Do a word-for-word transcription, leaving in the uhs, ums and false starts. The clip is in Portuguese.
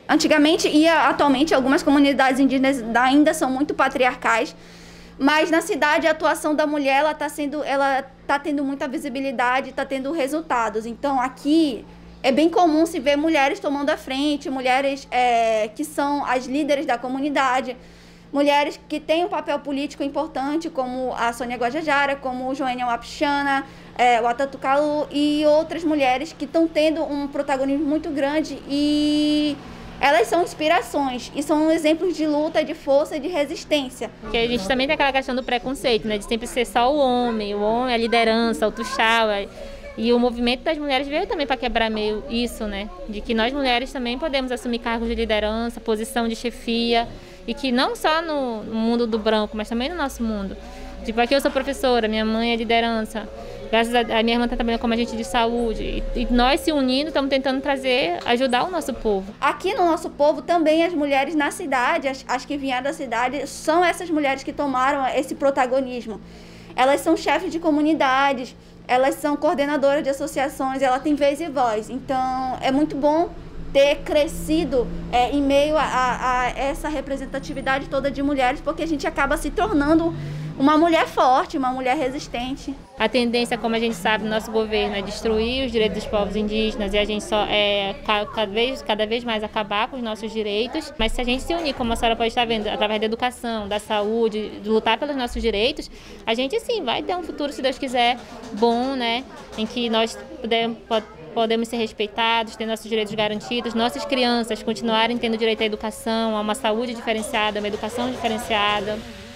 Antigamente e atualmente algumas comunidades indígenas ainda são muito patriarcais, mas na cidade a atuação da mulher ela está sendo, ela tá tendo muita visibilidade, está tendo resultados. Então aqui é bem comum se ver mulheres tomando a frente, mulheres é, que são as líderes da comunidade, mulheres que têm um papel político importante, como a Sônia Guajajara, como o Joênia Wapichana, é, o Atatu Kalu e outras mulheres que estão tendo um protagonismo muito grande e elas são inspirações e são exemplos de luta, de força e de resistência. Porque a gente também tem aquela questão do preconceito, né, de sempre ser só o homem, o homem, a liderança, o tuxau. E o movimento das mulheres veio também para quebrar meio isso, né, de que nós mulheres também podemos assumir cargos de liderança, posição de chefia, e que não só no mundo do branco, mas também no nosso mundo. Tipo, aqui eu sou professora, minha mãe é liderança, graças a, a minha irmã está trabalhando como agente de saúde, e, e nós se unindo estamos tentando trazer, ajudar o nosso povo. Aqui no nosso povo também as mulheres na cidade, as, as que vieram da cidade, são essas mulheres que tomaram esse protagonismo. Elas são chefes de comunidades, elas são coordenadoras de associações, ela tem vez e voz. Então é muito bom ter crescido é, em meio a, a, a essa representatividade toda de mulheres, porque a gente acaba se tornando uma mulher forte, uma mulher resistente. A tendência, como a gente sabe, do nosso governo é destruir os direitos dos povos indígenas e a gente só é cada vez, cada vez mais acabar com os nossos direitos. Mas se a gente se unir, como a senhora pode estar vendo, através da educação, da saúde, de lutar pelos nossos direitos, a gente sim vai ter um futuro, se Deus quiser, bom, né? Em que nós podemos, podemos ser respeitados, ter nossos direitos garantidos, nossas crianças continuarem tendo direito à educação, a uma saúde diferenciada, uma educação diferenciada.